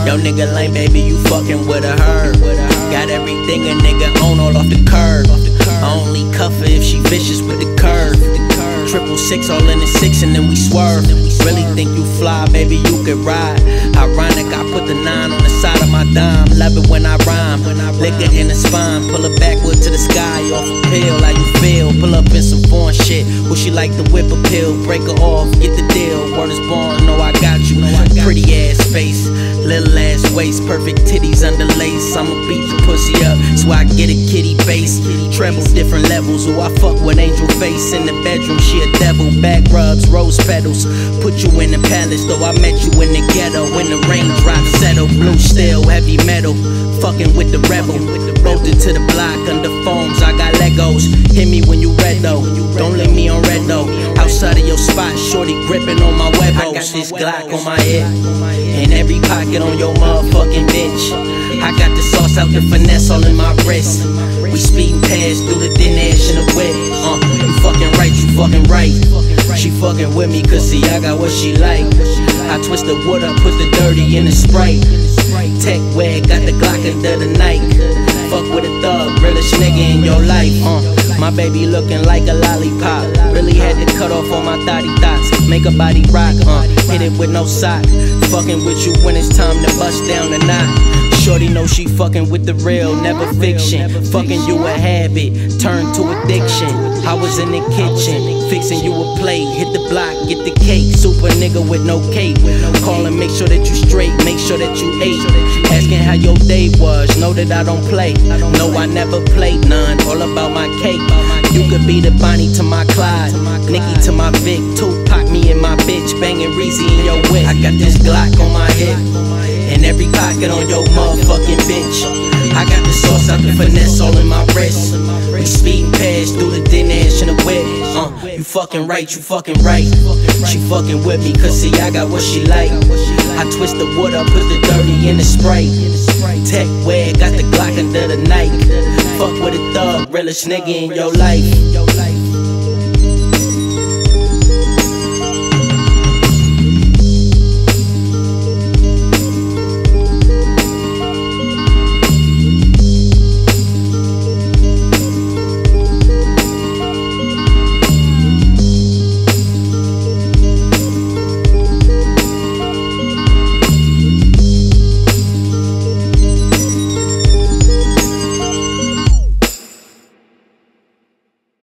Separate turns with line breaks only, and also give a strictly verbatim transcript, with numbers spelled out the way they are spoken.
Yo nigga lame, baby, you fucking with a herb. Got everything a nigga own all off the curb. I only cuff her if she vicious with the curve. Triple six all in the six and then we swerve. Really think you fly, baby, you could ride. Ironic, I put the nine on the side of my dime. Love it when I rhyme, liquor in the spine. Pull her backward to the sky, off a pill, how you feel? Pull up in some foreign shit, well she like to whip a pill. Break her off, get the deal, word is born, know I got you. Pretty ass face, little ass waist, perfect titties under lace. I'ma beat the pussy up, so I get a kitty base. Treble different levels, who I fuck with angel face. In the bedroom, she a devil, back rubs, rose petals. Put you in the palace, though I met you in the ghetto. When the raindrops settle, blue steel, heavy metal. Fucking with the rebel, rolled into the block under foams, I got Legos. Hit me when you red though, don't leave me on red though. Outside of your spot, shorty gripping on my webos. I got this Glock on my hip, in every pocket on your motherfucking bitch. I got the sauce out the finesse all in my wrist. We speeding past through the thin ash in the whip. Uh, you fucking right, you fucking right. She fucking with me cause see I got what she like. I twist the wood up, put the dirty in the Sprite. Tech wag, got the Glock under the night. Fuck with a thug, realest nigga in your life. Uh, my baby looking like a lollipop. Really had to cut off all my thotty thoughts. Make her body rock, uh, hit it with no sock. Fucking with you when it's time to bust down the knot. Shorty know she fucking with the real, never fiction. Fucking you a habit, turned to addiction. I was in the kitchen, fixing you a plate. Hit the block, get the cake. Super nigga with no cape. Callin', make sure that you straight, make sure that you ate. Asking how your day was, know that I don't play. No, I never played none, all about my cake. You could be the Bonnie to my Clyde, Nicki to my Vic, Tupac me and my bitch, banging Reezy in your whip. I got this Glock on my hip, in every pocket on your motherfucking bitch. I got the sauce out the finesse all in my wrist. We speeding past through the thin ash in the whip. Uh, you fucking right, you fucking right. She fucking with me cause see I got what she like. I twist the wood up, put the dirty in the Sprite. Tech wag, got the Glock under the night. Fuck with a thug, realest nigga in your life.